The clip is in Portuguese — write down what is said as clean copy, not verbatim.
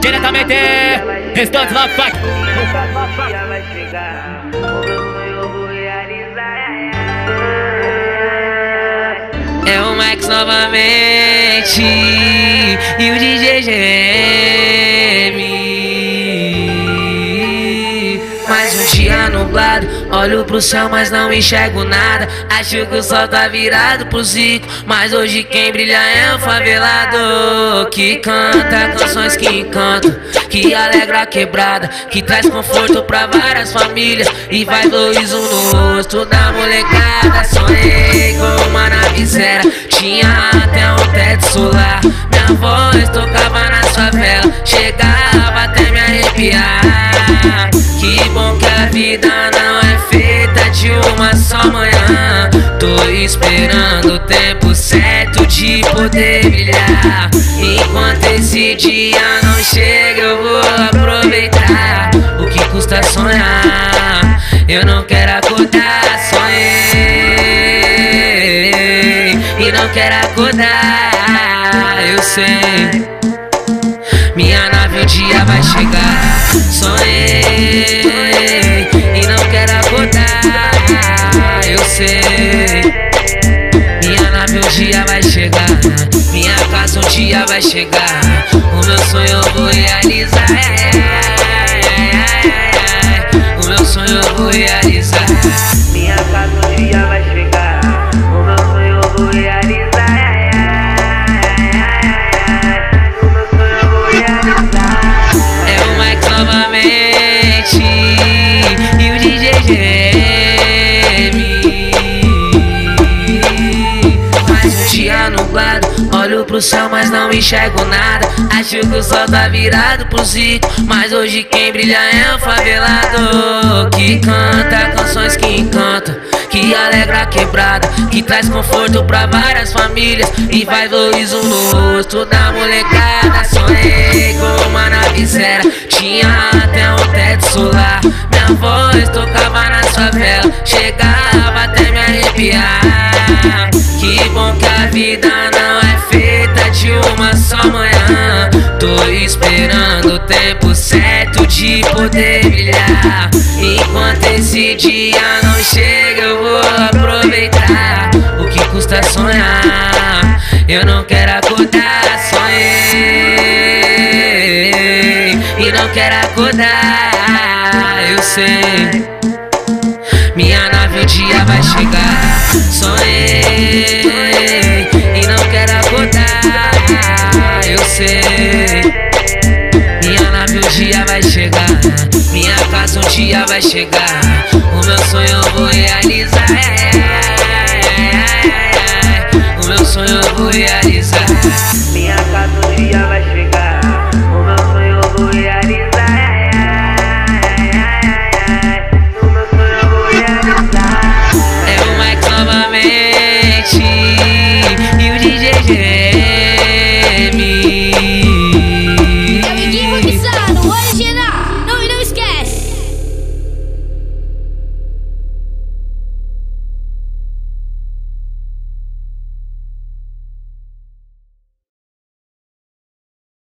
diretamente Restantes Love Pack. É o Max novamente e o DJ GM. Mais um dia nublado, olho pro céu mas não enxergo nada. Acho que o sol tá virado pro Zico, mas hoje quem brilha é o favelado. Que canta canções que encantam, que alegra a quebrada, que traz conforto pra várias famílias e vai sorriso no rosto da molecada. Sonhei com uma nave zero, tinha até um teto solar. Minha voz tocava nas favelas, chegava até me arrepiar. Que bom que a vida não é feita de uma só manhã. Tô esperando o tempo certo de poder brilhar. Enquanto esse dia não chega eu vou aproveitar. O que custa sonhar? Eu não quero acordar. Sonhei e não quero acordar. Eu sei, minha nave um dia vai chegar. Sonhei e não quero acordar. Eu sei, minha nave um dia vai chegar. Minha casa um dia vai chegar. O meu sonho eu vou realizar. O meu sonho eu vou realizar. Minha casa um dia vai chegar. O meu sonho eu vou realizar. O meu sonho eu vou realizar. É o Max novamente e o DJ GM. Mais um dia nublado, olho pro céu mas não enxergo nada. Acho que o sol tá virado pro Zico, mas hoje quem brilha é o favelado. Que canta canções que encantam, que alegra a quebrada, que traz conforto pra várias famílias e vai sorriso no rosto da molecada. Sonhei com uma nave zero, tinha até um teto solar. Minha voz tocava nas favelas, chegava até me arrepiar. Que bom que a vida não é feita de uma só manhã. Tô esperando o tempo certo de poder brilhar. Enquanto esse dia não chega eu vou aproveitar. O que custa sonhar? Eu não quero acordar. Sonhei e não quero acordar. Eu sei, minha nave um dia vai chegar. Sonhei e não quero acordar. Eu sei, minha nave um dia vai chegar. Minha casa um dia vai chegar. O meu sonho eu vou realizar. O meu sonho